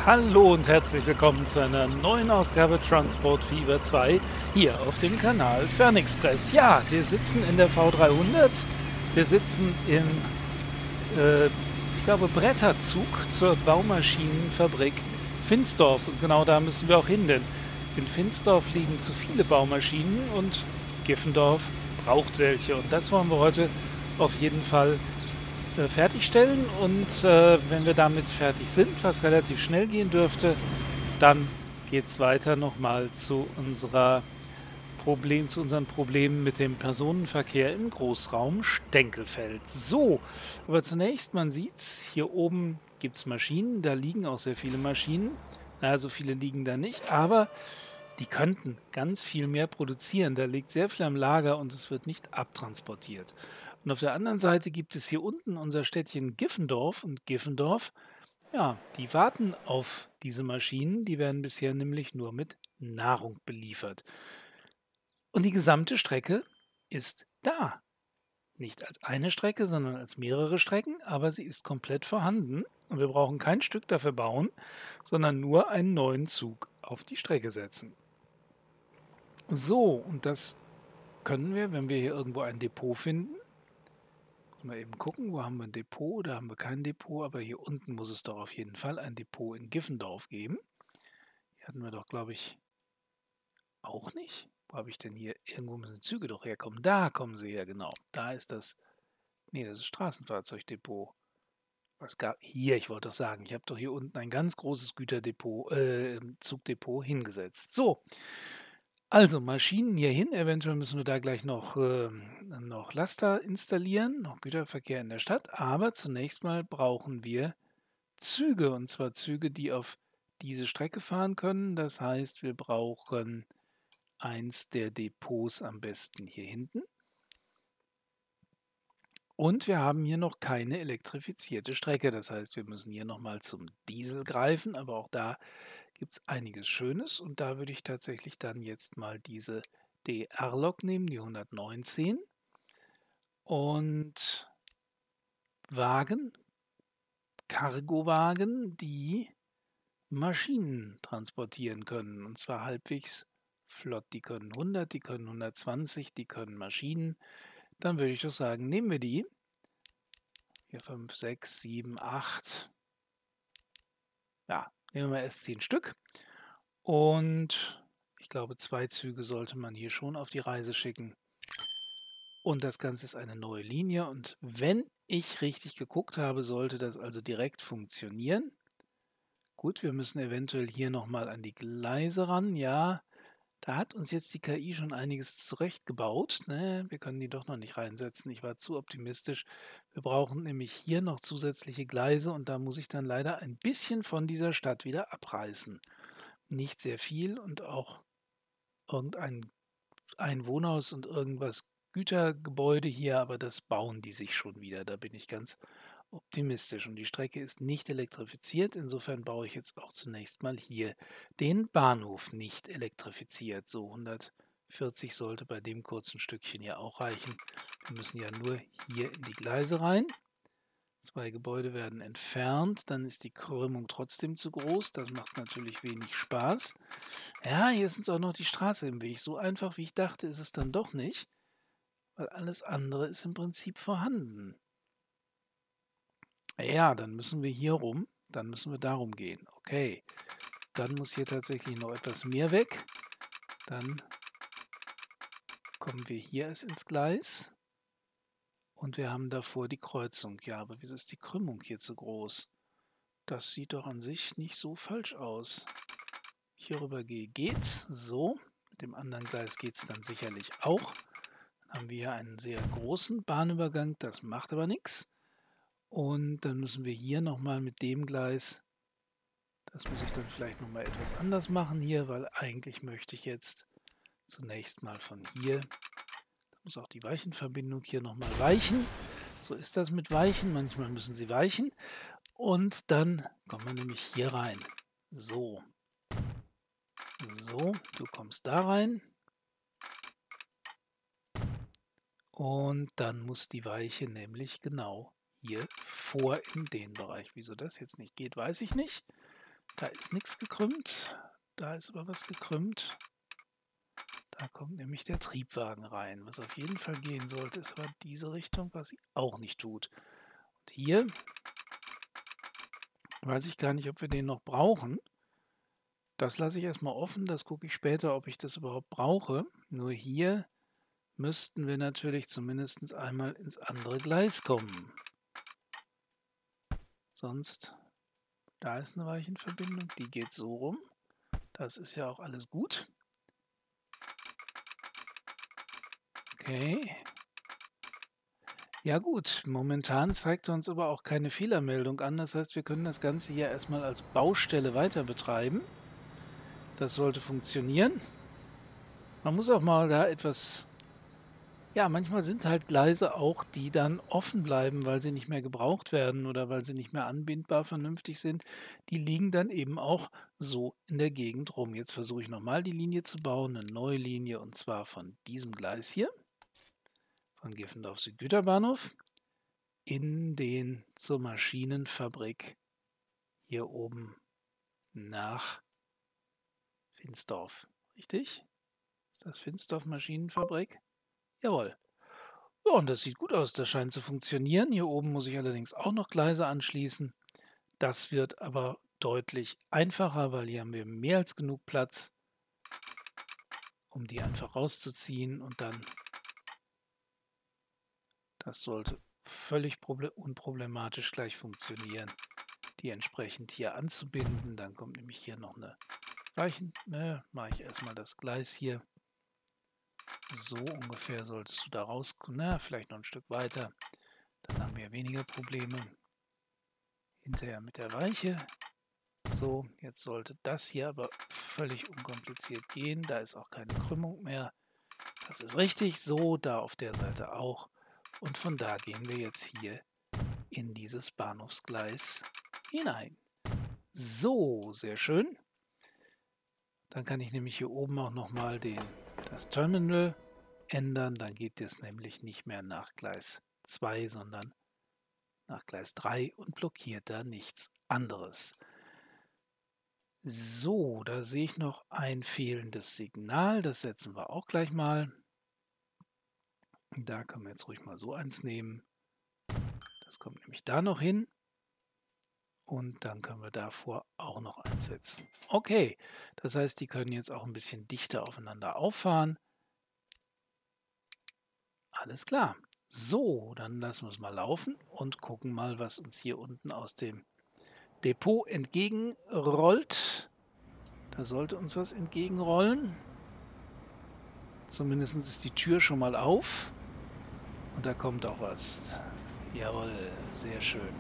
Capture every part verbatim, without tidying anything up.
Hallo und herzlich willkommen zu einer neuen Ausgabe Transport Fever zwei hier auf dem Kanal Fernexpress. Ja, wir sitzen in der V dreihundert, wir sitzen in, äh, ich glaube, Bretterzug zur Baumaschinenfabrik Finsdorf und genau da müssen wir auch hin, denn in Finsdorf liegen zu viele Baumaschinen und Giffendorf braucht welche und das wollen wir heute auf jeden Fall äh, fertigstellen und äh, wenn wir damit fertig sind, was relativ schnell gehen dürfte, dann geht es weiter nochmal zu unserer Problem, zu unseren Problemen mit dem Personenverkehr im Großraum Stenkelfeld. So, aber zunächst, man sieht's, hier oben gibt es Maschinen, da liegen auch sehr viele Maschinen. Na, so viele liegen da nicht, aber die könnten ganz viel mehr produzieren. Da liegt sehr viel am Lager und es wird nicht abtransportiert. Und auf der anderen Seite gibt es hier unten unser Städtchen Giffendorf und Giffendorf, ja, die warten auf diese Maschinen, die werden bisher nämlich nur mit Nahrung beliefert. Und die gesamte Strecke ist da. Nicht als eine Strecke, sondern als mehrere Strecken, aber sie ist komplett vorhanden und wir brauchen kein Stück dafür bauen, sondern nur einen neuen Zug auf die Strecke setzen. So, und das können wir, wenn wir hier irgendwo ein Depot finden. Mal eben gucken, wo haben wir ein Depot? Da haben wir kein Depot, aber hier unten muss es doch auf jeden Fall ein Depot in Giffendorf geben. Hier hatten wir doch, glaube ich, auch nicht. Wo habe ich denn hier? Irgendwo müssen Züge doch herkommen. Da kommen sie her, genau. Da ist das. Nee, das ist Straßenfahrzeugdepot. Was gab hier? Ich wollte doch sagen, ich habe doch hier unten ein ganz großes Güterdepot, äh, Zugdepot hingesetzt. So, also Maschinen hier hin. Eventuell müssen wir da gleich noch, ähm, noch Laster installieren, noch Güterverkehr in der Stadt. Aber zunächst mal brauchen wir Züge, und zwar Züge, die auf diese Strecke fahren können. Das heißt, wir brauchen eins der Depots am besten hier hinten. Und wir haben hier noch keine elektrifizierte Strecke. Das heißt, wir müssen hier nochmal zum Diesel greifen, aber auch da gibt es einiges Schönes. Und da würde ich tatsächlich dann jetzt mal diese D R-Lok nehmen, die hundertneunzehn. Und Wagen, Cargowagen, die Maschinen transportieren können. Und zwar halbwegs flott. Die können hundert, die können hundertzwanzig, die können Maschinen. Dann würde ich doch sagen, nehmen wir die. Hier fünf, sechs, sieben, acht. Ja, nehmen wir mal erst zehn Stück. Und ich glaube, zwei Züge sollte man hier schon auf die Reise schicken. Und das Ganze ist eine neue Linie. Und wenn ich richtig geguckt habe, sollte das also direkt funktionieren. Gut, wir müssen eventuell hier nochmal an die Gleise ran. Ja, da hat uns jetzt die K I schon einiges zurechtgebaut. Ne? Wir können die doch noch nicht reinsetzen. Ich war zu optimistisch. Wir brauchen nämlich hier noch zusätzliche Gleise und da muss ich dann leider ein bisschen von dieser Stadt wieder abreißen. Nicht sehr viel und auch irgendein ein Wohnhaus und irgendwas Gütergebäude hier, aber das bauen die sich schon wieder. Da bin ich ganz optimistisch. Und die Strecke ist nicht elektrifiziert. Insofern baue ich jetzt auch zunächst mal hier den Bahnhof nicht elektrifiziert. So hundertvierzig sollte bei dem kurzen Stückchen hier auch reichen. Wir müssen ja nur hier in die Gleise rein. Zwei Gebäude werden entfernt, dann ist die Krümmung trotzdem zu groß. Das macht natürlich wenig Spaß. Ja, hier ist uns auch noch die Straße im Weg. So einfach, wie ich dachte, ist es dann doch nicht, weil alles andere ist im Prinzip vorhanden. Ja, dann müssen wir hier rum, dann müssen wir darum gehen. Okay, dann muss hier tatsächlich noch etwas mehr weg. Dann kommen wir hier erst ins Gleis. Und wir haben davor die Kreuzung. Ja, aber wieso ist die Krümmung hier zu groß? Das sieht doch an sich nicht so falsch aus. Hierüber geht's. So, mit dem anderen Gleis geht es dann sicherlich auch. Dann haben wir hier einen sehr großen Bahnübergang, das macht aber nichts. Und dann müssen wir hier nochmal mit dem Gleis, das muss ich dann vielleicht nochmal etwas anders machen hier, weil eigentlich möchte ich jetzt zunächst mal von hier, da muss auch die Weichenverbindung hier nochmal weichen. So ist das mit Weichen, manchmal müssen sie weichen. Und dann kommen wir nämlich hier rein. So. So, du kommst da rein. Und dann muss die Weiche nämlich genau hier vor in den Bereich. Wieso das jetzt nicht geht, weiß ich nicht. Da ist nichts gekrümmt. Da ist aber was gekrümmt. Da kommt nämlich der Triebwagen rein. Was auf jeden Fall gehen sollte, ist aber diese Richtung, was sie auch nicht tut. Und hier weiß ich gar nicht, ob wir den noch brauchen. Das lasse ich erstmal offen. Das gucke ich später, ob ich das überhaupt brauche. Nur hier müssten wir natürlich zumindest einmal ins andere Gleis kommen. Sonst, da ist eine Weichenverbindung, die geht so rum. Das ist ja auch alles gut. Okay. Ja gut, momentan zeigt er uns aber auch keine Fehlermeldung an. Das heißt, wir können das Ganze hier erstmal als Baustelle weiter betreiben. Das sollte funktionieren. Man muss auch mal da etwas... Ja, manchmal sind halt Gleise auch, die dann offen bleiben, weil sie nicht mehr gebraucht werden oder weil sie nicht mehr anbindbar vernünftig sind. Die liegen dann eben auch so in der Gegend rum. Jetzt versuche ich nochmal die Linie zu bauen, eine neue Linie, und zwar von diesem Gleis hier, von Giffendorf Südgüterbahnhof, in den zur Maschinenfabrik hier oben nach Finsdorf. Richtig? Ist das Finsdorf Maschinenfabrik? Jawohl. Ja, und das sieht gut aus. Das scheint zu funktionieren. Hier oben muss ich allerdings auch noch Gleise anschließen. Das wird aber deutlich einfacher, weil hier haben wir mehr als genug Platz, um die einfach rauszuziehen. Und dann, das sollte völlig unproblematisch gleich funktionieren, die entsprechend hier anzubinden. Dann kommt nämlich hier noch eine Weichen. Ne, mache ich erstmal das Gleis hier. So ungefähr solltest du da rauskommen. Na, vielleicht noch ein Stück weiter. Dann haben wir weniger Probleme. Hinterher mit der Weiche. So, jetzt sollte das hier aber völlig unkompliziert gehen. Da ist auch keine Krümmung mehr. Das ist richtig. So, da auf der Seite auch. Und von da gehen wir jetzt hier in dieses Bahnhofsgleis hinein. So, sehr schön. Dann kann ich nämlich hier oben auch nochmal das Terminal ändern. Dann geht es nämlich nicht mehr nach Gleis zwei, sondern nach Gleis drei und blockiert da nichts anderes. So, da sehe ich noch ein fehlendes Signal. Das setzen wir auch gleich mal. Da können wir jetzt ruhig mal so eins nehmen. Das kommt nämlich da noch hin. Und dann können wir davor auch noch eins setzen. Okay, das heißt, die können jetzt auch ein bisschen dichter aufeinander auffahren. Alles klar. So, dann lassen wir es mal laufen und gucken mal, was uns hier unten aus dem Depot entgegenrollt. Da sollte uns was entgegenrollen. Zumindest ist die Tür schon mal auf. Und da kommt auch was. Jawohl, sehr schön.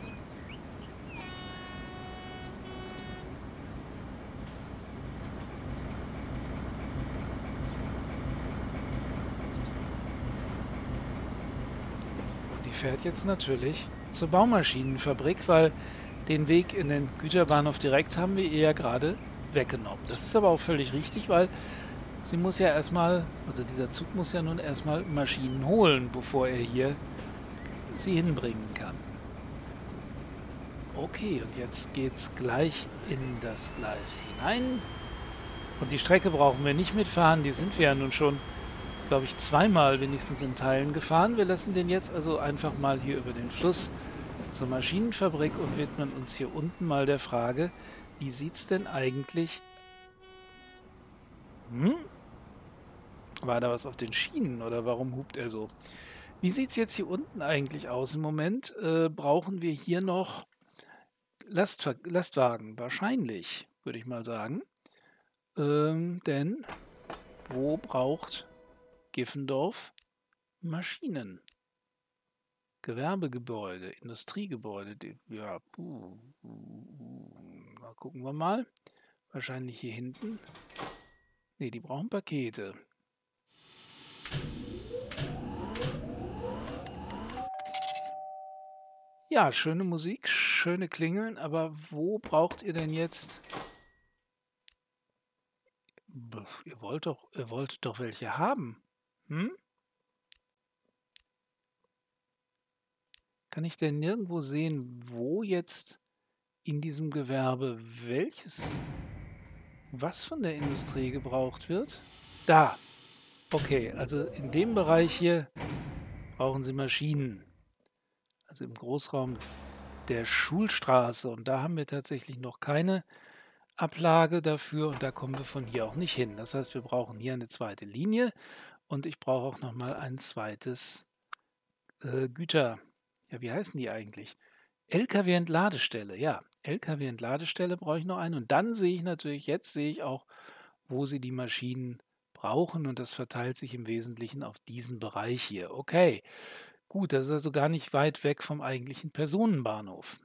Und die fährt jetzt natürlich zur Baumaschinenfabrik, weil den Weg in den Güterbahnhof direkt haben wir ihr ja gerade weggenommen. Das ist aber auch völlig richtig, weil sie muss ja erstmal, also dieser Zug muss ja nun erstmal Maschinen holen, bevor er hier sie hinbringen kann. Okay, und jetzt geht's gleich in das Gleis hinein. Und die Strecke brauchen wir nicht mitfahren, die sind wir ja nun schon, glaube ich, zweimal wenigstens in Teilen gefahren. Wir lassen den jetzt also einfach mal hier über den Fluss zur Maschinenfabrik und widmen uns hier unten mal der Frage, wie sieht es denn eigentlich... Hm? War da was auf den Schienen oder warum hupt er so? Wie sieht es jetzt hier unten eigentlich aus? Im Moment äh, brauchen wir hier noch Lastver Lastwagen, wahrscheinlich, würde ich mal sagen. Ähm, denn wo braucht Giffendorf Maschinen? Gewerbegebäude, Industriegebäude, die, ja, puh, puh, mal gucken wir mal. Wahrscheinlich hier hinten. Ne, die brauchen Pakete. Ja, schöne Musik, schöne Klingeln, aber wo braucht ihr denn jetzt... Ihr wollt doch, ihr wolltet doch welche haben. Hm? Kann ich denn nirgendwo sehen, wo jetzt in diesem Gewerbe, welches, was von der Industrie gebraucht wird. Da. Okay, also in dem Bereich hier brauchen Sie Maschinen. Also im Großraum der Schulstraße. Und da haben wir tatsächlich noch keine Ablage dafür. Und da kommen wir von hier auch nicht hin. Das heißt, wir brauchen hier eine zweite Linie. Und ich brauche auch nochmal ein zweites äh, Güter... Ja, wie heißen die eigentlich? L K W-Entladestelle. Ja, L K W-Entladestelle brauche ich noch eine. Und dann sehe ich natürlich, jetzt sehe ich auch, wo Sie die Maschinen brauchen. Und das verteilt sich im Wesentlichen auf diesen Bereich hier. Okay, gut, das ist also gar nicht weit weg vom eigentlichen Personenbahnhof.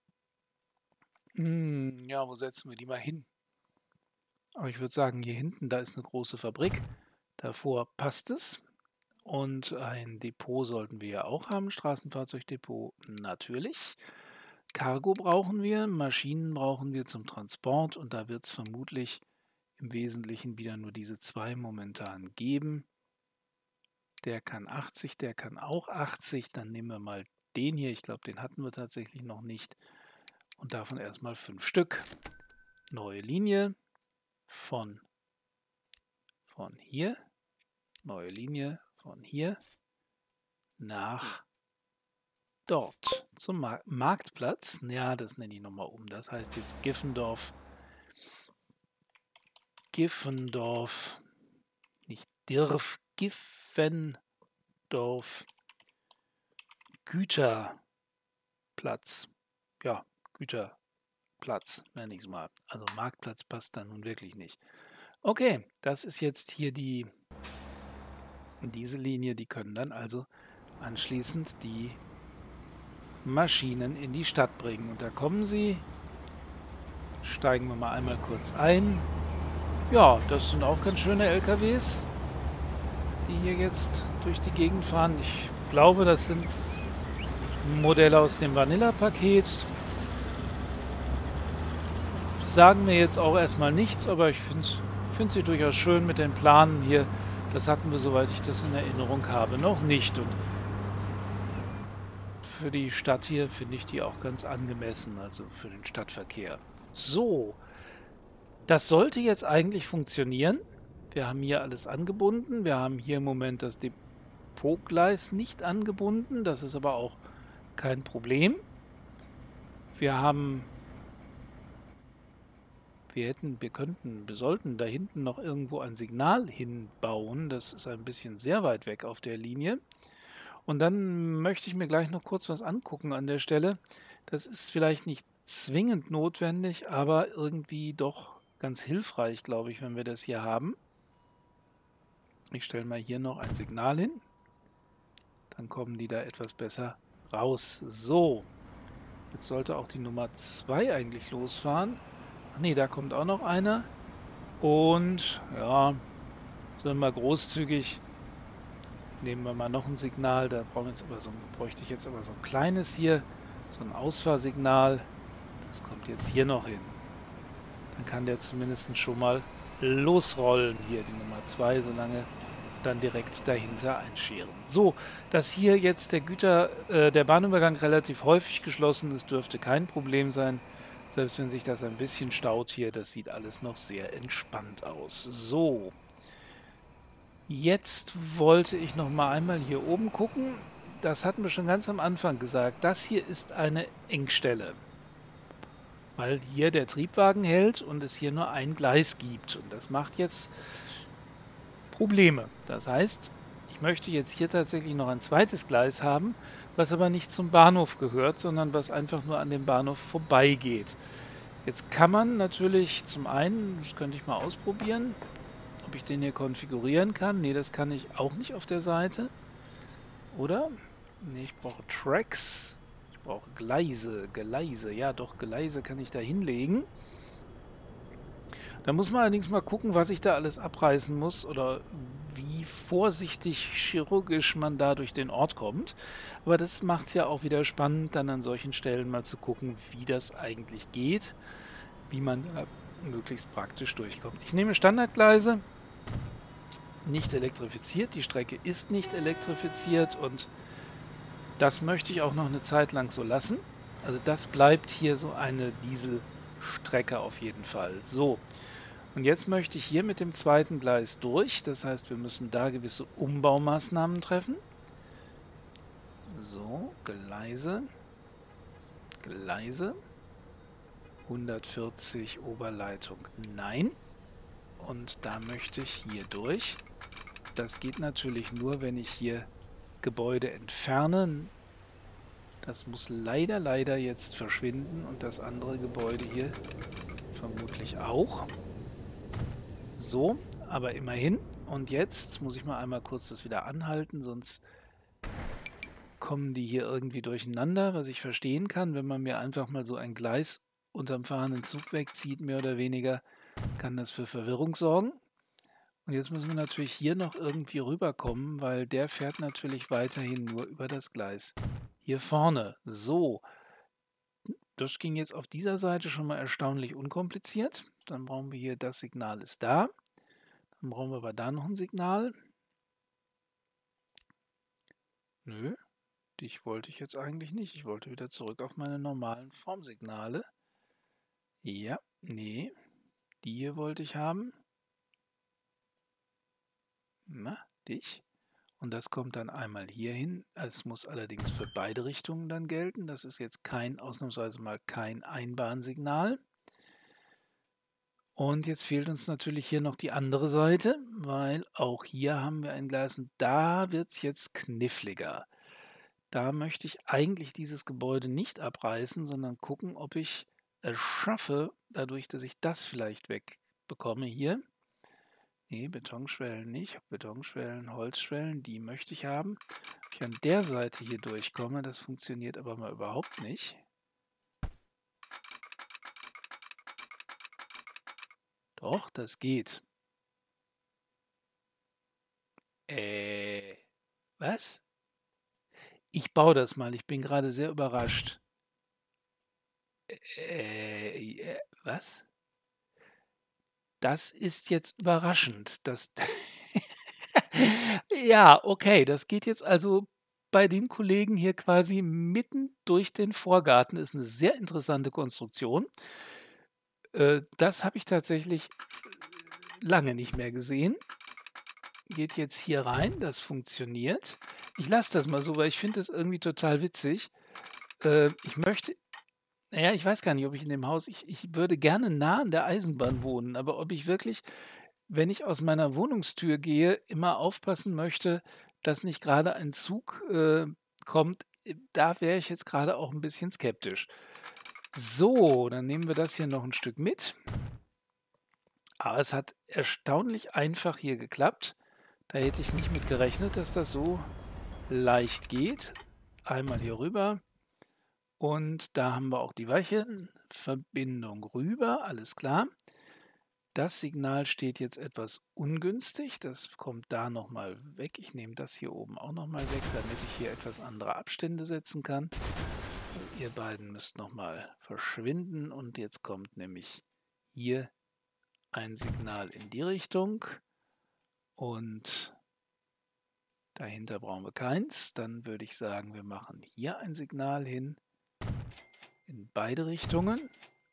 Hm, ja, wo setzen wir die mal hin? Aber ich würde sagen, hier hinten, da ist eine große Fabrik. Davor passt es. Und ein Depot sollten wir ja auch haben. Straßenfahrzeugdepot natürlich. Cargo brauchen wir, Maschinen brauchen wir zum Transport. Und da wird es vermutlich im Wesentlichen wieder nur diese zwei momentan geben. Der kann achtzig, der kann auch achtzig. Dann nehmen wir mal den hier. Ich glaube, den hatten wir tatsächlich noch nicht. Und davon erstmal fünf Stück. Neue Linie von, von hier. Neue Linie von hier nach dort zum Mar Marktplatz. Ja, das nenne ich nochmal um. Das heißt jetzt Giffendorf. Giffendorf. Nicht Dirf. Giffendorf. Güterplatz. Ja, Güterplatz, nenne ich es mal. Also Marktplatz passt da nun wirklich nicht. Okay, das ist jetzt hier die diese Linie. Die können dann also anschließend die Maschinen in die Stadt bringen. Und da kommen sie. Steigen wir mal einmal kurz ein. Ja, das sind auch ganz schöne L K Ws, die hier jetzt durch die Gegend fahren. Ich glaube, das sind Modelle aus dem Vanilla-Paket. Sagen mir jetzt auch erstmal nichts, aber ich finde find sie durchaus schön mit den Planen hier. Das hatten wir, soweit ich das in Erinnerung habe, noch nicht. Und für die Stadt hier finde ich die auch ganz angemessen, also für den Stadtverkehr. So, das sollte jetzt eigentlich funktionieren. Wir haben hier alles angebunden. Wir haben hier im Moment das Depotgleis nicht angebunden. Das ist aber auch kein Problem. Wir haben... Wir hätten, wir könnten, wir sollten da hinten noch irgendwo ein Signal hinbauen. Das ist ein bisschen sehr weit weg auf der Linie. Und dann möchte ich mir gleich noch kurz was angucken an der Stelle. Das ist vielleicht nicht zwingend notwendig, aber irgendwie doch ganz hilfreich, glaube ich, wenn wir das hier haben. Ich stelle mal hier noch ein Signal hin. Dann kommen die da etwas besser raus. So, jetzt sollte auch die Nummer zwei eigentlich losfahren. Ach nee, da kommt auch noch einer. Und ja, sind wir mal großzügig. Nehmen wir mal noch ein Signal. Da brauchen wir jetzt aber so ein, bräuchte ich jetzt aber so ein kleines hier, so ein Ausfahrsignal. Das kommt jetzt hier noch hin. Dann kann der zumindest schon mal losrollen. Hier die Nummer zwei, solange dann direkt dahinter einscheren. So, dass hier jetzt der Güter, äh, der Bahnübergang relativ häufig geschlossen ist, dürfte kein Problem sein. Selbst wenn sich das ein bisschen staut hier, das sieht alles noch sehr entspannt aus. So, jetzt wollte ich noch mal einmal hier oben gucken. Das hatten wir schon ganz am Anfang gesagt. Das hier ist eine Engstelle, weil hier der Triebwagen hält und es hier nur ein Gleis gibt. Und das macht jetzt Probleme. Das heißt, ich möchte jetzt hier tatsächlich noch ein zweites Gleis haben, was aber nicht zum Bahnhof gehört, sondern was einfach nur an dem Bahnhof vorbeigeht. Jetzt kann man natürlich zum einen, das könnte ich mal ausprobieren, ob ich den hier konfigurieren kann. Ne, das kann ich auch nicht auf der Seite. Oder? Ne, ich brauche Tracks. Ich brauche Gleise, Gleise. Ja, doch, Gleise kann ich da hinlegen. Da muss man allerdings mal gucken, was ich da alles abreißen muss oder wie vorsichtig chirurgisch man da durch den Ort kommt. Aber das macht es ja auch wieder spannend, dann an solchen Stellen mal zu gucken, wie das eigentlich geht, wie man da möglichst praktisch durchkommt. Ich nehme Standardgleise, nicht elektrifiziert. Die Strecke ist nicht elektrifiziert und das möchte ich auch noch eine Zeit lang so lassen. Also das bleibt hier so eine Dieselstrecke auf jeden Fall. So, und jetzt möchte ich hier mit dem zweiten Gleis durch. Das heißt, wir müssen da gewisse Umbaumaßnahmen treffen. So, Gleise, Gleise, hundertvierzig Oberleitung, nein. Und da möchte ich hier durch. Das geht natürlich nur, wenn ich hier Gebäude entferne. Das muss leider, leider jetzt verschwinden und das andere Gebäude hier vermutlich auch. So, aber immerhin. Und jetzt muss ich mal einmal kurz das wieder anhalten, sonst kommen die hier irgendwie durcheinander, was ich verstehen kann. Wenn man mir einfach mal so ein Gleis unterm fahrenden Zug wegzieht, mehr oder weniger, kann das für Verwirrung sorgen. Und jetzt müssen wir natürlich hier noch irgendwie rüberkommen, weil der fährt natürlich weiterhin nur über das Gleis hier vorne. So, das ging jetzt auf dieser Seite schon mal erstaunlich unkompliziert. Dann brauchen wir hier, das Signal ist da. Dann brauchen wir aber da noch ein Signal. Nö, dich wollte ich jetzt eigentlich nicht. Ich wollte wieder zurück auf meine normalen Formsignale. Ja, nee, die hier wollte ich haben. Na, dich. Und das kommt dann einmal hier hin. Es muss allerdings für beide Richtungen dann gelten. Das ist jetzt kein, ausnahmsweise mal kein Einbahnsignal. Und jetzt fehlt uns natürlich hier noch die andere Seite, weil auch hier haben wir ein Gleis und da wird es jetzt kniffliger. Da möchte ich eigentlich dieses Gebäude nicht abreißen, sondern gucken, ob ich es schaffe, dadurch, dass ich das vielleicht wegbekomme hier. Nee, Betonschwellen nicht. Betonschwellen, Holzschwellen, die möchte ich haben. Ob ich an der Seite hier durchkomme, das funktioniert aber mal überhaupt nicht. Doch, das geht. Äh, was? Ich baue das mal. Ich bin gerade sehr überrascht. Äh, äh, was? Das ist jetzt überraschend. Das ja, okay, das geht jetzt also bei den Kollegen hier quasi mitten durch den Vorgarten. Ist eine sehr interessante Konstruktion. Äh, das habe ich tatsächlich lange nicht mehr gesehen. Geht jetzt hier rein, das funktioniert. Ich lasse das mal so, weil ich finde das irgendwie total witzig. Äh, ich möchte naja, ich weiß gar nicht, ob ich in dem Haus ich ich würde gerne nah an der Eisenbahn wohnen, aber ob ich wirklich, wenn ich aus meiner Wohnungstür gehe, immer aufpassen möchte, dass nicht gerade ein Zug, äh, kommt, äh, da wäre ich jetzt gerade auch ein bisschen skeptisch. So, dann nehmen wir das hier noch ein Stück mit. Aber es hat erstaunlich einfach hier geklappt. Da hätte ich nicht mit gerechnet, dass das so leicht geht. Einmal hier rüber. Und da haben wir auch die Weichenverbindung rüber, alles klar. Das Signal steht jetzt etwas ungünstig, das kommt da nochmal weg. Ich nehme das hier oben auch nochmal weg, damit ich hier etwas andere Abstände setzen kann. Ihr beiden müsst nochmal verschwinden und jetzt kommt nämlich hier ein Signal in die Richtung und dahinter brauchen wir keins. Dann würde ich sagen, wir machen hier ein Signal hin in beide Richtungen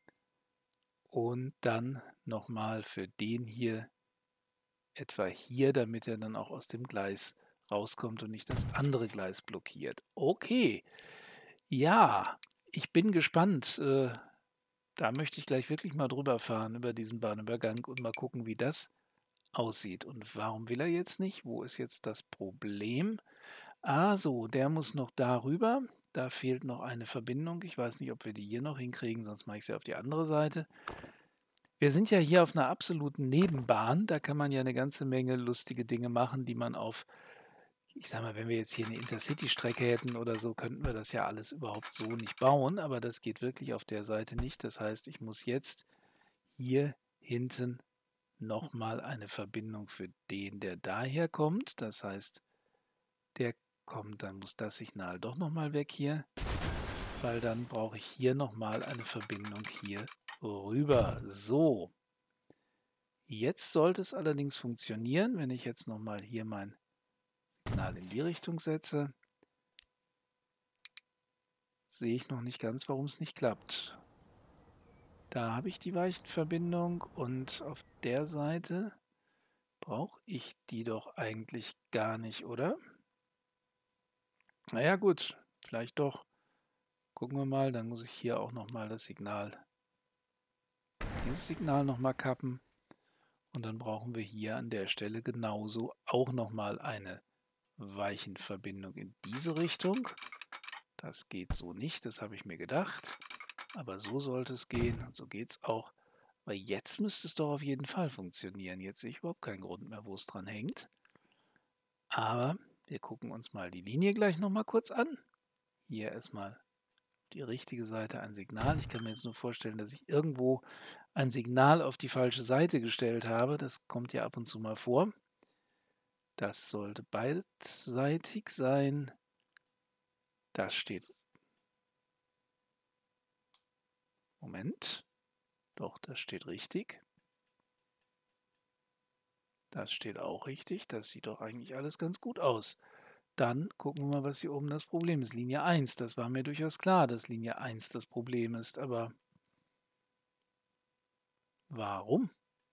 und dann nochmal für den hier etwa hier, damit er dann auch aus dem Gleis rauskommt und nicht das andere Gleis blockiert. Okay, ja, ich bin gespannt. Äh, da möchte ich gleich wirklich mal drüber fahren über diesen Bahnübergang und mal gucken, wie das aussieht. Und warum will er jetzt nicht? Wo ist jetzt das Problem? Ah, so, der muss noch darüber. Da fehlt noch eine Verbindung. Ich weiß nicht, ob wir die hier noch hinkriegen, sonst mache ich sie auf die andere Seite. Wir sind ja hier auf einer absoluten Nebenbahn. Da kann man ja eine ganze Menge lustige Dinge machen, die man auf, ich sage mal, wenn wir jetzt hier eine Intercity-Strecke hätten oder so, könnten wir das ja alles überhaupt so nicht bauen. Aber das geht wirklich auf der Seite nicht. Das heißt, ich muss jetzt hier hinten nochmal eine Verbindung für den, der daher kommt. Das heißt, der kommt, dann muss das Signal doch nochmal weg hier, weil dann brauche ich hier nochmal eine Verbindung hier rüber. So, jetzt sollte es allerdings funktionieren, wenn ich jetzt nochmal hier mein Signal in die Richtung setze. sehe ich noch nicht ganz, warum es nicht klappt. Da habe ich die Weichenverbindung und auf der Seite brauche ich die doch eigentlich gar nicht, oder? Na ja, gut, vielleicht doch. Gucken wir mal, dann muss ich hier auch noch mal das Signal, dieses Signal noch mal kappen. Und dann brauchen wir hier an der Stelle genauso auch noch mal eine Weichenverbindung in diese Richtung. Das geht so nicht, das habe ich mir gedacht. Aber so sollte es gehen und so geht es auch. Weil jetzt müsste es doch auf jeden Fall funktionieren. Jetzt sehe ich überhaupt keinen Grund mehr, wo es dran hängt. Aber wir gucken uns mal die Linie gleich noch mal kurz an. Hier erstmal die richtige Seite ein Signal. Ich kann mir jetzt nur vorstellen, dass ich irgendwo ein Signal auf die falsche Seite gestellt habe. Das kommt ja ab und zu mal vor. Das sollte beidseitig sein. Das steht. Moment. Doch, das steht richtig. Das steht auch richtig. Das sieht doch eigentlich alles ganz gut aus. Dann gucken wir mal, was hier oben das Problem ist. Linie eins, das war mir durchaus klar, dass Linie eins das Problem ist. Aber warum?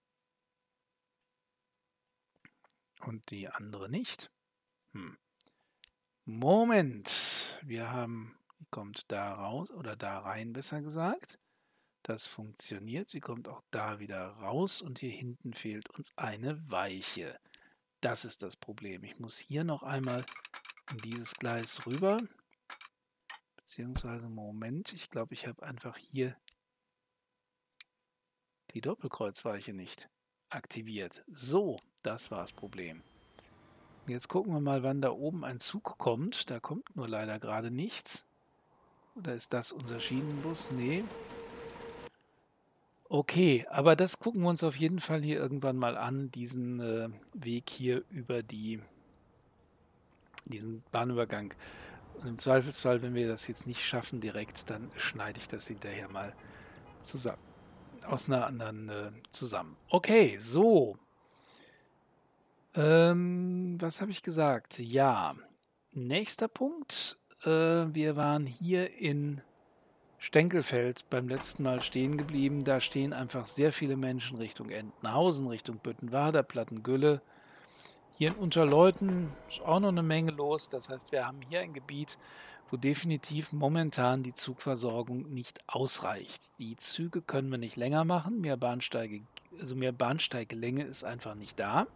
Und die andere nicht? Hm. Moment. Wir haben, die kommt da raus oder da rein, besser gesagt. Das funktioniert. Sie kommt auch da wieder raus und hier hinten fehlt uns eine Weiche. Das ist das Problem. Ich muss hier noch einmal in dieses Gleis rüber. Beziehungsweise, Moment, ich glaube, ich habe einfach hier die Doppelkreuzweiche nicht aktiviert. So, das war das Problem. Jetzt gucken wir mal, wann da oben ein Zug kommt. Da kommt nur leider gerade nichts. Oder ist das unser Schienenbus? Nee. Okay, aber das gucken wir uns auf jeden Fall hier irgendwann mal an, diesen äh, Weg hier über die, diesen Bahnübergang. Und im Zweifelsfall, wenn wir das jetzt nicht schaffen direkt, dann schneide ich das hinterher mal zusammen, aus einer anderen äh, zusammen. Okay, so. Ähm, was habe ich gesagt? Ja, nächster Punkt. Äh, wir waren hier in Stenkelfeld beim letzten Mal stehen geblieben. Da stehen einfach sehr viele Menschen Richtung Entenhausen, Richtung Büttenwader, Plattengülle. Hier in Unterleuthen ist auch noch eine Menge los. Das heißt, wir haben hier ein Gebiet, wo definitiv momentan die Zugversorgung nicht ausreicht. Die Züge können wir nicht länger machen. Mehr Bahnsteige, also mehr Bahnsteiglänge ist einfach nicht da.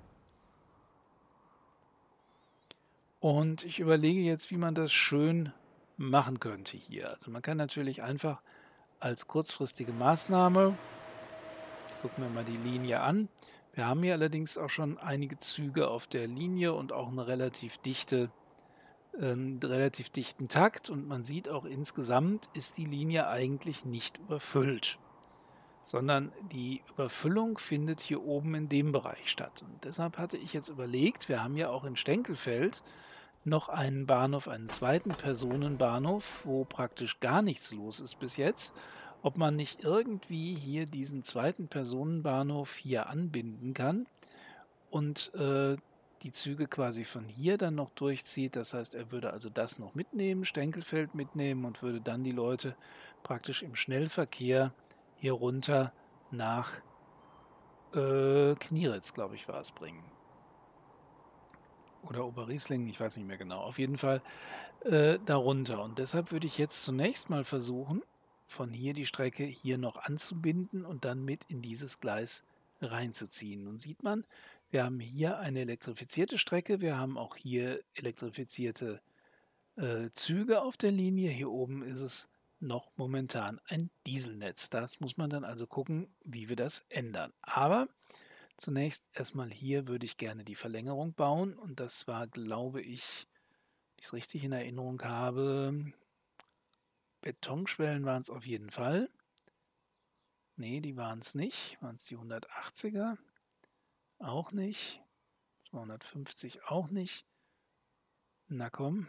Und ich überlege jetzt, wie man das schön machen könnte hier. Also man kann natürlich einfach als kurzfristige Maßnahme, gucken wir mal die Linie an. Wir haben hier allerdings auch schon einige Züge auf der Linie und auch eine relativ dichte, äh, einen relativ dichten Takt. Und man sieht auch insgesamt ist die Linie eigentlich nicht überfüllt, sondern die Überfüllung findet hier oben in dem Bereich statt. Und deshalb hatte ich jetzt überlegt, wir haben ja auch in Stenkelfeld noch einen Bahnhof, einen zweiten Personenbahnhof, wo praktisch gar nichts los ist bis jetzt, ob man nicht irgendwie hier diesen zweiten Personenbahnhof hier anbinden kann und äh, die Züge quasi von hier dann noch durchzieht. Das heißt, er würde also das noch mitnehmen, Stenkelfeld mitnehmen und würde dann die Leute praktisch im Schnellverkehr hier runter nach äh, Knieritz, glaube ich, war es, bringen. Oder Oberrieslingen, ich weiß nicht mehr genau. Auf jeden Fall äh, darunter. Und deshalb würde ich jetzt zunächst mal versuchen, von hier die Strecke hier noch anzubinden und dann mit in dieses Gleis reinzuziehen. Nun sieht man, wir haben hier eine elektrifizierte Strecke, wir haben auch hier elektrifizierte äh, Züge auf der Linie. Hier oben ist es noch momentan ein Dieselnetz. Das muss man dann also gucken, wie wir das ändern. Aber zunächst erstmal hier würde ich gerne die Verlängerung bauen und das war, glaube ich, wenn ich es richtig in Erinnerung habe, Betonschwellen waren es auf jeden Fall. Ne, die waren es nicht. Waren es die hundertachtziger? Auch nicht. zweihundertfünfzig auch nicht. Na komm.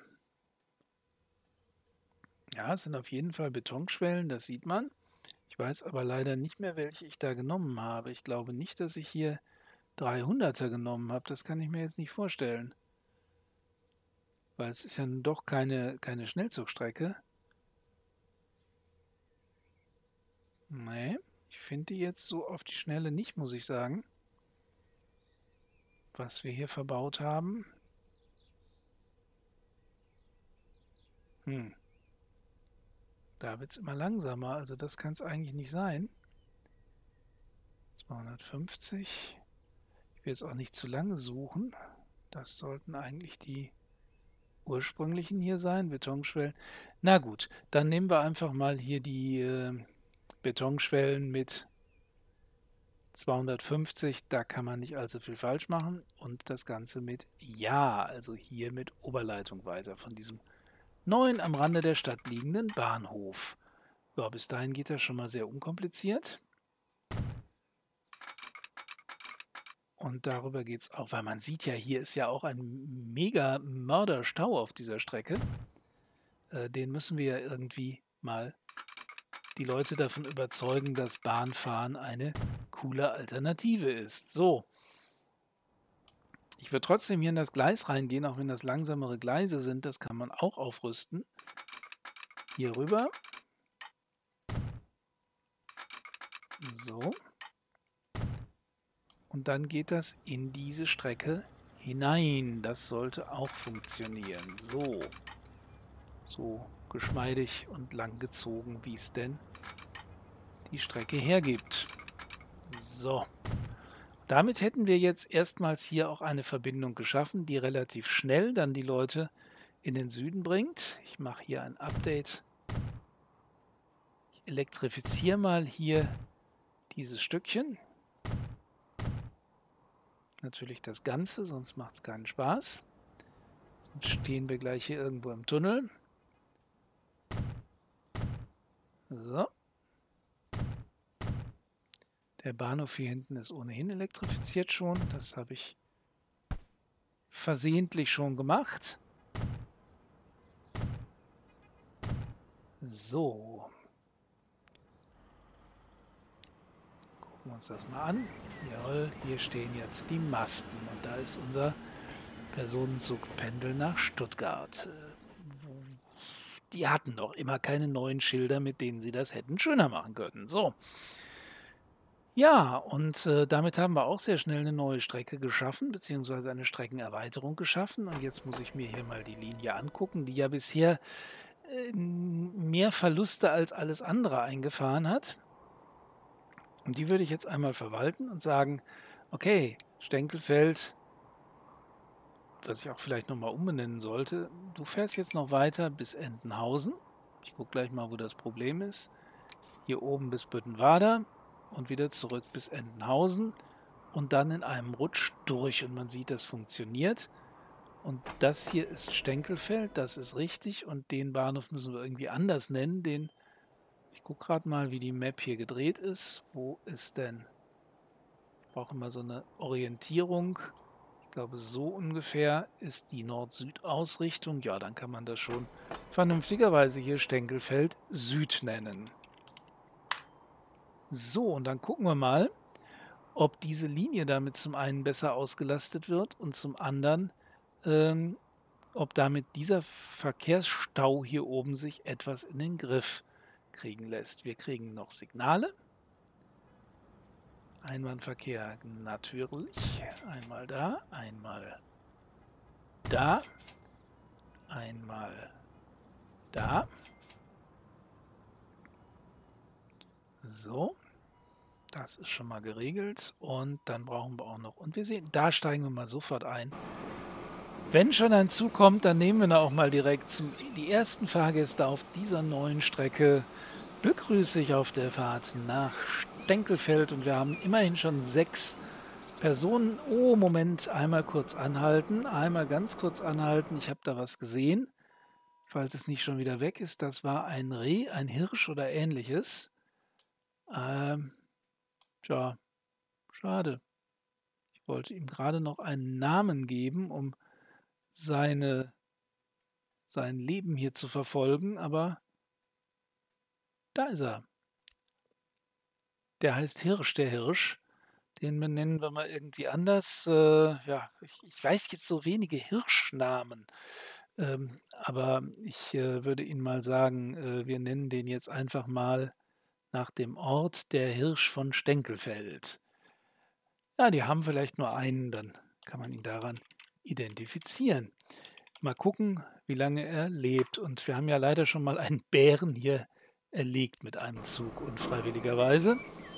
Ja, es sind auf jeden Fall Betonschwellen, das sieht man. Ich weiß aber leider nicht mehr, welche ich da genommen habe. Ich glaube nicht, dass ich hier dreihunderter genommen habe. Das kann ich mir jetzt nicht vorstellen. Weil es ist ja nun doch keine, keine Schnellzugstrecke. Nee, ich finde die jetzt so auf die Schnelle nicht, muss ich sagen. Was wir hier verbaut haben. Hm. Da wird es immer langsamer, also das kann es eigentlich nicht sein. zweihundertfünfzig. Ich will jetzt auch nicht zu lange suchen. Das sollten eigentlich die ursprünglichen hier sein, Betonschwellen. Na gut, dann nehmen wir einfach mal hier die äh, Betonschwellen mit zweihundertfünfzig. Da kann man nicht allzu viel falsch machen. Und das Ganze mit Ja, also hier mit Oberleitung weiter von diesem neuen am Rande der Stadt liegenden Bahnhof. Ja, bis dahin geht das schon mal sehr unkompliziert. Und darüber geht es auch, weil man sieht ja, hier ist ja auch ein mega Mörderstau auf dieser Strecke. Äh, den müssen wir ja irgendwie mal die Leute davon überzeugen, dass Bahnfahren eine coole Alternative ist. So. Ich würde trotzdem hier in das Gleis reingehen, auch wenn das langsamere Gleise sind. Das kann man auch aufrüsten. Hier rüber. So. Und dann geht das in diese Strecke hinein. Das sollte auch funktionieren. So. So geschmeidig und langgezogen, wie es denn die Strecke hergibt. So. Damit hätten wir jetzt erstmals hier auch eine Verbindung geschaffen, die relativ schnell dann die Leute in den Süden bringt. Ich mache hier ein Update. Ich elektrifiziere mal hier dieses Stückchen. Natürlich das Ganze, sonst macht es keinen Spaß. Sonst stehen wir gleich hier irgendwo im Tunnel. So. Der Bahnhof hier hinten ist ohnehin elektrifiziert schon. Das habe ich versehentlich schon gemacht. So. Gucken wir uns das mal an. Jawohl, hier stehen jetzt die Masten. Und da ist unser Personenzugpendel nach Stuttgart. Die hatten doch immer keine neuen Schilder, mit denen sie das hätten schöner machen können. So. Ja, und äh, damit haben wir auch sehr schnell eine neue Strecke geschaffen, beziehungsweise eine Streckenerweiterung geschaffen. Und jetzt muss ich mir hier mal die Linie angucken, die ja bisher äh, mehr Verluste als alles andere eingefahren hat. Und die würde ich jetzt einmal verwalten und sagen, okay, Stenkelfeld, was ich auch vielleicht nochmal umbenennen sollte, du fährst jetzt noch weiter bis Entenhausen. Ich gucke gleich mal, wo das Problem ist. Hier oben bis Büttenwader und wieder zurück bis Entenhausen und dann in einem Rutsch durch. Und man sieht, das funktioniert. Und das hier ist Stenkelfeld, das ist richtig. Und den Bahnhof müssen wir irgendwie anders nennen. Den, ich gucke gerade mal, wie die Map hier gedreht ist. Wo ist denn? Ich brauche immer so eine Orientierung. Ich glaube, so ungefähr ist die Nord-Süd-Ausrichtung. Ja, dann kann man das schon vernünftigerweise hier Stenkelfeld Süd nennen. So, und dann gucken wir mal, ob diese Linie damit zum einen besser ausgelastet wird und zum anderen, ähm, ob damit dieser Verkehrsstau hier oben sich etwas in den Griff kriegen lässt. Wir kriegen noch Signale. Einbahnverkehr natürlich. Einmal da, einmal da, einmal da. So, das ist schon mal geregelt. Und dann brauchen wir auch noch, und wir sehen, da steigen wir mal sofort ein. Wenn schon ein Zug kommt, dann nehmen wir da auch mal direkt zum, die ersten Fahrgäste auf dieser neuen Strecke. Begrüße ich auf der Fahrt nach Stenkelfeld und wir haben immerhin schon sechs Personen. Oh, Moment, einmal kurz anhalten, einmal ganz kurz anhalten. Ich habe da was gesehen, falls es nicht schon wieder weg ist. Das war ein Reh, ein Hirsch oder ähnliches. Ähm, tja, schade. Ich wollte ihm gerade noch einen Namen geben, um seine, sein Leben hier zu verfolgen, aber da ist er. Der heißt Hirsch, der Hirsch. Den benennen wir mal irgendwie anders. Äh, ja, ich, ich weiß jetzt so wenige Hirschnamen, ähm, aber ich äh, würde Ihnen mal sagen, äh, wir nennen den jetzt einfach mal nach dem Ort der Hirsch von Stenkelfeld. Ja, die haben vielleicht nur einen, dann kann man ihn daran identifizieren. Mal gucken, wie lange er lebt. Und wir haben ja leider schon mal einen Bären hier erlegt mit einem Zug, unfreiwilligerweise.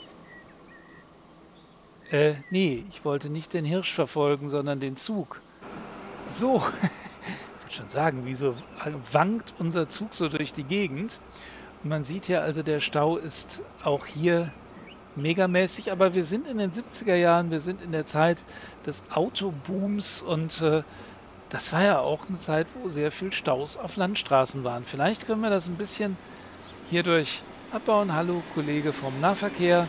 Äh, nee, ich wollte nicht den Hirsch verfolgen, sondern den Zug. So, ich wollte schon sagen, wieso wankt unser Zug so durch die Gegend? Und man sieht ja also, der Stau ist auch hier megamäßig, aber wir sind in den siebziger Jahren, wir sind in der Zeit des Autobooms und äh, das war ja auch eine Zeit, wo sehr viel Staus auf Landstraßen waren. Vielleicht können wir das ein bisschen hierdurch abbauen. Hallo, Kollege vom Nahverkehr.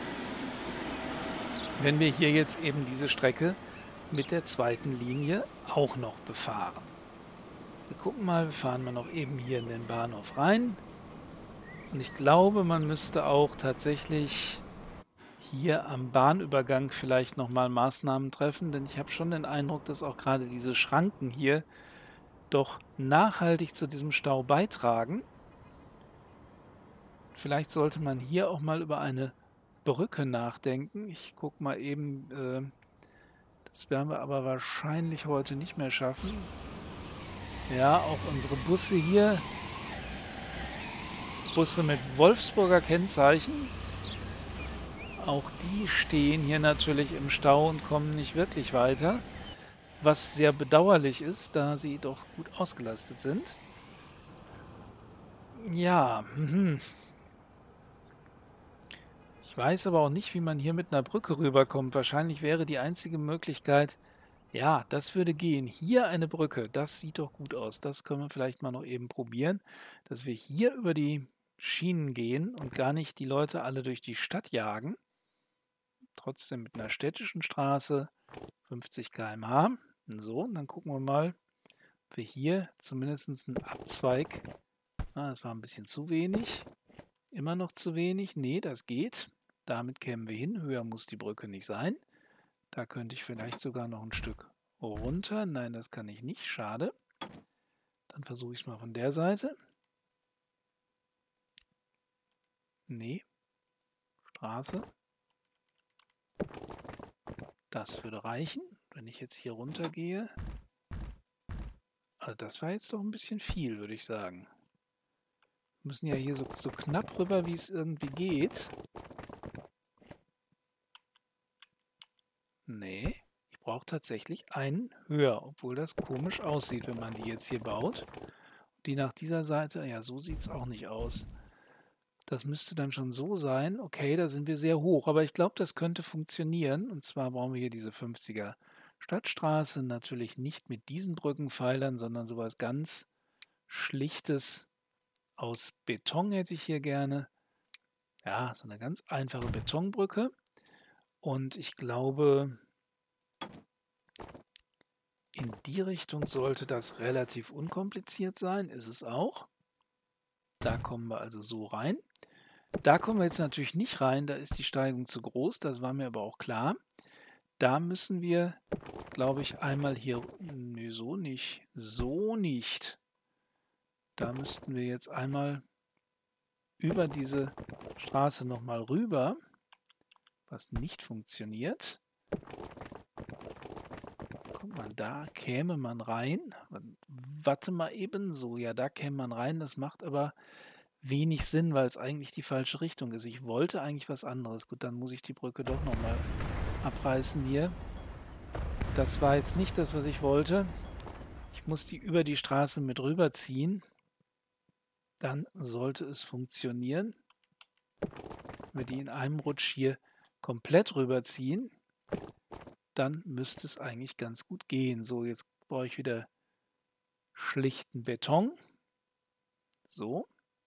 Wenn wir hier jetzt eben diese Strecke mit der zweiten Linie auch noch befahren. Wir gucken mal, wir fahren mal noch eben hier in den Bahnhof rein. Und ich glaube, man müsste auch tatsächlich hier am Bahnübergang vielleicht nochmal Maßnahmen treffen, denn ich habe schon den Eindruck, dass auch gerade diese Schranken hier doch nachhaltig zu diesem Stau beitragen. Vielleicht sollte man hier auch mal über eine Brücke nachdenken. Ich gucke mal eben, äh, das werden wir aber wahrscheinlich heute nicht mehr schaffen. Ja, auch unsere Busse hier, Busse mit Wolfsburger Kennzeichen, auch die stehen hier natürlich im Stau und kommen nicht wirklich weiter, was sehr bedauerlich ist, da sie doch gut ausgelastet sind. Ja, mhm. Ich weiß aber auch nicht, wie man hier mit einer Brücke rüberkommt. Wahrscheinlich wäre die einzige Möglichkeit, ja, das würde gehen. Hier eine Brücke, das sieht doch gut aus. Das können wir vielleicht mal noch eben probieren, dass wir hier über die Schienen gehen und gar nicht die Leute alle durch die Stadt jagen. Trotzdem mit einer städtischen Straße, fünfzig Kilometer pro Stunde. So, und dann gucken wir mal, ob wir hier zumindest einen Abzweig, ah, das war ein bisschen zu wenig, immer noch zu wenig, nee, das geht. Damit kämen wir hin, höher muss die Brücke nicht sein. Da könnte ich vielleicht sogar noch ein Stück runter. Nein, das kann ich nicht, schade. Dann versuche ich es mal von der Seite. Nee, Straße. Das würde reichen, wenn ich jetzt hier runter gehe. Also das war jetzt doch ein bisschen viel, würde ich sagen. Wir müssen ja hier so, so knapp rüber, wie es irgendwie geht. Nee, ich brauche tatsächlich einen höher, obwohl das komisch aussieht, wenn man die jetzt hier baut. Die nach dieser Seite, ja, so sieht es auch nicht aus. Das müsste dann schon so sein. Okay, da sind wir sehr hoch, aber ich glaube, das könnte funktionieren. Und zwar brauchen wir hier diese fünfziger Stadtstraße, natürlich nicht mit diesen Brückenpfeilern, sondern sowas ganz Schlichtes aus Beton hätte ich hier gerne. Ja, so eine ganz einfache Betonbrücke. Und ich glaube, in die Richtung sollte das relativ unkompliziert sein. Ist es auch. Da kommen wir also so rein. Da kommen wir jetzt natürlich nicht rein, da ist die Steigung zu groß, das war mir aber auch klar. Da müssen wir, glaube ich, einmal hier, nee, so nicht, so nicht. Da müssten wir jetzt einmal über diese Straße nochmal rüber, was nicht funktioniert. Kommt man da, käme man rein. Warte mal eben, so, ja, da käme man rein, das macht aber wenig Sinn, weil es eigentlich die falsche Richtung ist. Ich wollte eigentlich was anderes. Gut, dann muss ich die Brücke doch nochmal abreißen hier. Das war jetzt nicht das, was ich wollte. Ich muss die über die Straße mit rüberziehen. Dann sollte es funktionieren. Wenn wir die in einem Rutsch hier komplett rüberziehen, dann müsste es eigentlich ganz gut gehen. So, jetzt brauche ich wieder schlichten Beton. So.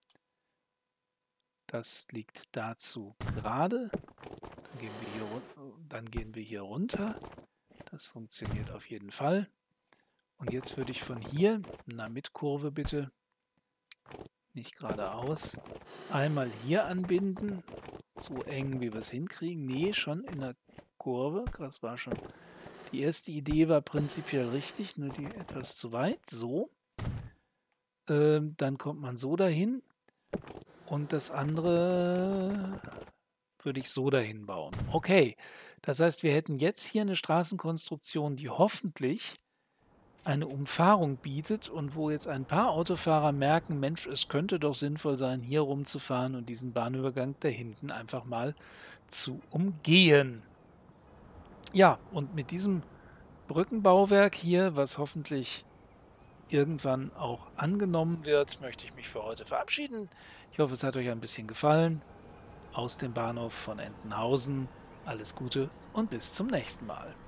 Das liegt dazu gerade. Dann gehen wir hier, dann gehen wir hier runter. Das funktioniert auf jeden Fall. Und jetzt würde ich von hier, na mit Kurve bitte, nicht geradeaus, einmal hier anbinden. So eng, wie wir es hinkriegen. Nee, schon in der Kurve. Das war schon. Die erste Idee war prinzipiell richtig, nur die etwas zu weit. So. Ähm, dann kommt man so dahin. Und das andere würde ich so dahin bauen. Okay, das heißt, wir hätten jetzt hier eine Straßenkonstruktion, die hoffentlich eine Umfahrung bietet und wo jetzt ein paar Autofahrer merken: „Mensch, es könnte doch sinnvoll sein, hier rumzufahren und diesen Bahnübergang da hinten einfach mal zu umgehen.“ Ja, und mit diesem Brückenbauwerk hier, was hoffentlich irgendwann auch angenommen wird, möchte ich mich für heute verabschieden. Ich hoffe, es hat euch ein bisschen gefallen. Aus dem Bahnhof von Entenhausen. Alles Gute und bis zum nächsten Mal.